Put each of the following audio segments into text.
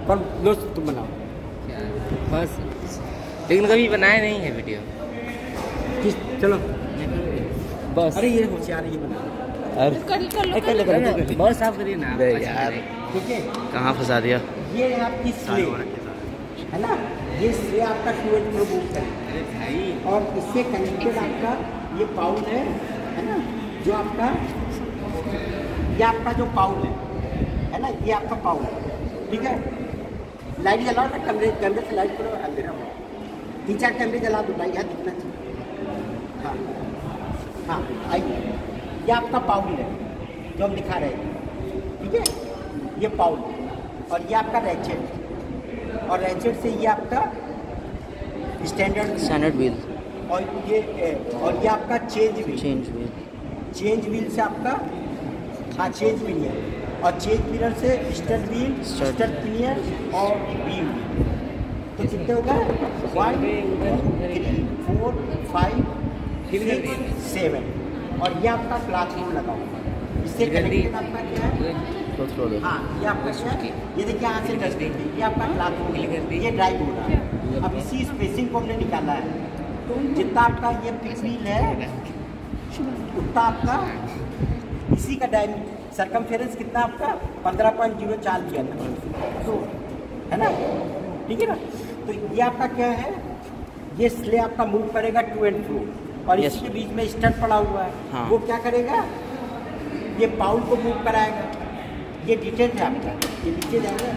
पर दोस्त तुम बनाओ बस, लेकिन कभी बनाया नहीं है वीडियो। चलो बस। अरे ये होशियार ये बना बहुत साफ करिए ना यार ठीक है। कहाँ फंसा दिया। ये है आपकी स्ले है ना, ये स्ले आपका 12 प्रो बूट है और इससे कनेक्टेड आपका ये पाउल है ना, जो आपका ये आपका जो पाउल है ना, ये आपका पाउल है। ठीक है, लाइट जलाओ ना, कैमरे से लाइट करो, अंधेरा हो 3-4 कैमरे जला दो, लाइट यहाँ दिखना चाहिए। हाँ हाँ आइए, ये आपका पाउल है जो हम दिखा रहे हैं। ठीक है, ये पाउल और ये आपका रैचेट, और रैचेट से ये आपका स्टैंडर्ड व्हील और ये आपका चेंज व्हील से आपका हाँ चेंज व्हील है, और चेंज व्हीलर से स्टड व्हील, स्टड पिनियन और बीम। तो कितने होगा 1 2 3 4 5 6 7 और ये आपका क्लास रूम लगा हुआ है। इससे कनेक्टेड आपका क्या है, हाँ ये आपका क्या है, ये देखिए यहाँ से टच देंगे, ये आपका क्लास रूम, ये ड्राइव हो रहा है। अब इसी स्पेसिंग को हमने निकाला है, जितना आपका ये पिक व्हील है उतना आपका इसी का सरकमफेरेंस कितना आपका 15.04 किया था, तो है ना। ठीक है ना, तो ये आपका क्या है, ये स्ले आपका मूव करेगा टू एंड फ्रो, और इसी के बीच में स्टड पड़ा हुआ है। हाँ। वो क्या करेगा, ये पाउल को मूव कराएगा। ये डिटेन है आपका, ये नीचे जाएगा,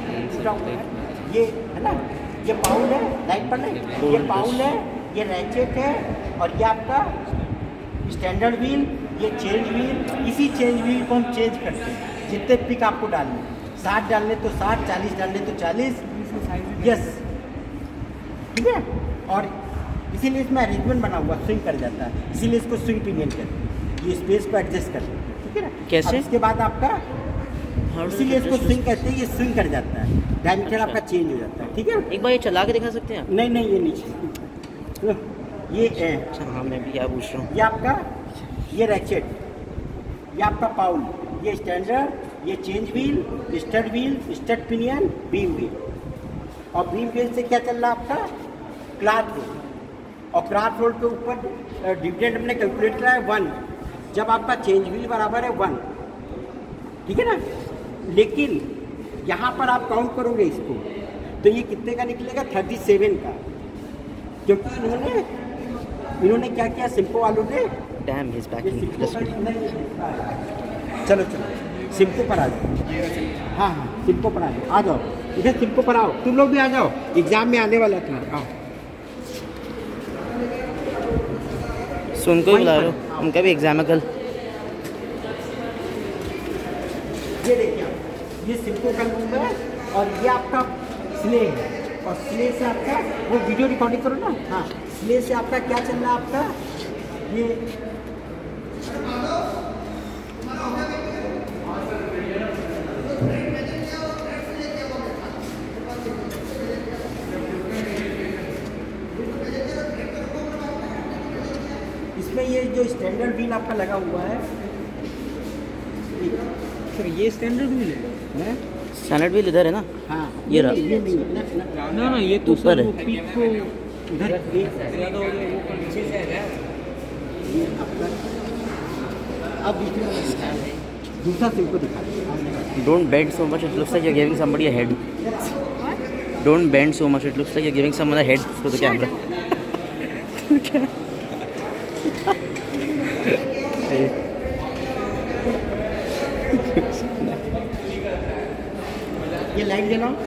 ये है ना, ये पाउल है, लाइट पर नहीं, ये पाउल है, ये रैचेट है, और ये आपका स्टैंडर्ड व्हील, ये चेंज व्हील। इसी चेंज व्हील को हम चेंज करते हैं, जितने पिक आपको डालने, 60 डालने तो 60, 40 डालने तो 40। यस, ठीक है, और इसीलिए इसमें अरेंजमेंट बना हुआ, स्विंग कर जाता है, इसीलिए इसको स्विंग पिनियन करते हैं, ये स्पेस को एडजस्ट करते हैं। ठीक है ना, कैसे इसके बाद आपका, इसीलिए इसको स्विंग कहते हैं, ये स्विंग कर जाता है, डायमीटर आपका चेंज हो जाता है। ठीक है, एक बार ये चला के दिखा सकते हैं? नहीं ये नीचे, ये अच्छा हाँ मैं भी क्या पूछ रहा हूँ, ये आपका ये रैचेट, ये आपका पाउल, ये स्टैंडर्ड, ये change wheel, stud wheel, stud pinion, beam wheel. और बीम व्हील से क्या चल रहा है आपका क्लाथ रोल, और क्लाथ रोल के ऊपर डिविडेंड हमने कैलकुलेट किया है 1, जब आपका चेंज व्हील बराबर है 1। ठीक है ना, लेकिन यहाँ पर आप काउंट करोगे इसको तो ये कितने का निकलेगा, 37 का, क्योंकि इन्होंने क्या किया, सिम्पो वालों ने चलो सिम्पो पर आ जाओ। हाँ सिम्पो पर आ जाओ, इधर सिम्पो पर आओ, तुम लोग भी आ जाओ, एग्जाम में आने वाला था। आओ सुन को बुला लो, उनका भी एग्जाम है कल। ये देखिए, ये सिम्पो का रूम है, और ये आपका स्ले है, और स्ले से आपका वो वीडियो रिकॉर्डिंग करो ना। हाँ, स्ले से आपका क्या चल रहा है, आपका ये इसमें ये जो स्टैंडर्ड व्हील आपका लगा हुआ है, सर ये स्टैंडर्ड व्हील है, स्टैंडर्ड व्हील इधर है ना। हाँ ये रहा, ये नहीं ना ये तो ऊपर है, उधर अब दूसरा सिम्पो दिखा। Don't bend so much, it looks like you're giving somebody a head. Don't bend so much, it looks like you're giving someone a head to the camera. ये लाइट जलाओ।